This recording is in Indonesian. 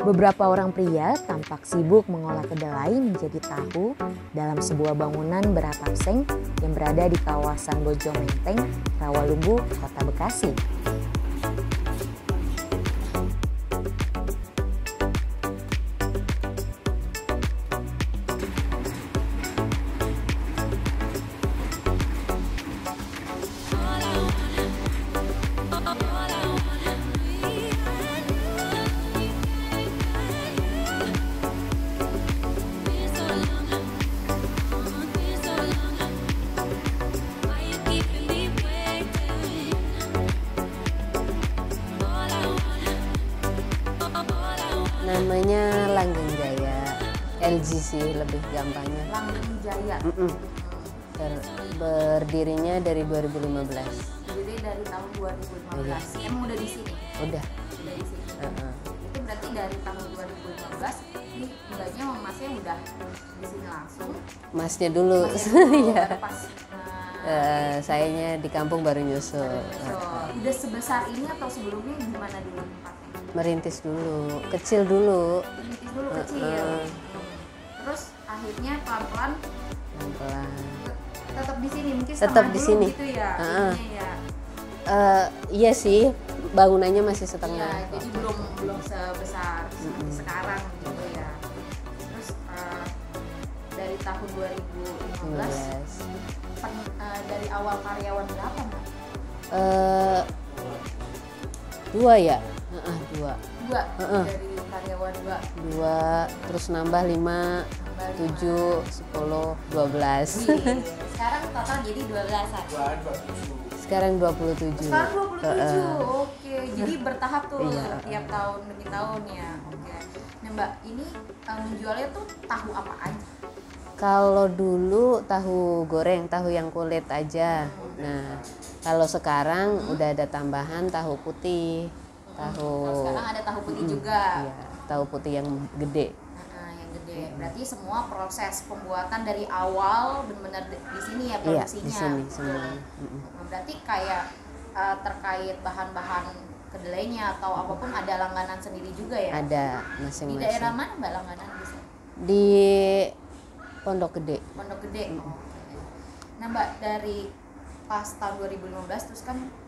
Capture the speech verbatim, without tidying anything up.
Beberapa orang pria tampak sibuk mengolah kedelai menjadi tahu dalam sebuah bangunan beratap seng yang berada di kawasan Bojo Menteng, Rawalumbu, Kota Bekasi. Namanya Langgeng Jaya, L G sih lebih gampangnya. Langgeng Jaya. Mm -mm. Ber- berdirinya dari dua ribu lima belas. Berdiri dari tahun dua ribu lima belas. Iya. Emang udah di sini? Udah. Udah di sini. Uh-uh. Itu berarti dari tahun dua ribu lima belas ini mbaknya sama masnya udah di sini langsung. Masnya dulu. Masnya dulu, Iya. baru pas nah, Eh, sayanya di kampung baru nyusul. so, udah sebesar ini atau sebelumnya gimana dulu tempatnya? Merintis dulu, kecil dulu. Merintis dulu kecil. Uh-uh. Terus akhirnya pelan-pelan Pelan-pelan. te- tetap di sini mungkin Tetap setengah di dulu sini. gitu ya. Uh-uh. Ininya ya. Eh, iya sih, bangunannya masih Iya, setengah. jadi belum belum sebesar seperti Mm-mm. sekarang gitu ya. Terus eh, dari tahun dua ribu lima belas Yes. pen- eh, dari awal karyawan berapa Mbak? Eh, dua ya, Heeh, dua, Dua. Uh-uh. Dari karyawan dua. dua, terus nambah lima, Nambah lima. tujuh, sepuluh, dua belas. Wih, sekarang total jadi dua belasan. Sekarang dua puluh tujuh. Sekarang dua puluh tujuh. Heeh. Oke, jadi bertahap tuh Iya. tiap tahun demi tahun ya. Oke. Nah, Mbak, ini eh, menjualnya tuh tahu apa aja? Kalau dulu tahu goreng, tahu yang kulit aja. Nah, kalau sekarang udah ada tambahan tahu putih, tahu. Kalau sekarang ada tahu putih Mm, juga. Iya, tahu putih yang gede. Nah, yang gede. Berarti semua proses pembuatan dari awal benar-benar di di sini ya Iya, produksinya. di sini semua. Mm-mm. Nah, berarti kayak eh, terkait bahan-bahan kedelainya atau apapun ada langganan sendiri juga ya? Ada Di masing-masing. daerah mana Mbak langganan bisa? Di Pondok Gede. Pondok Gede. Oke. Nah Mbak, dari pas tahun dua ribu lima belas terus kan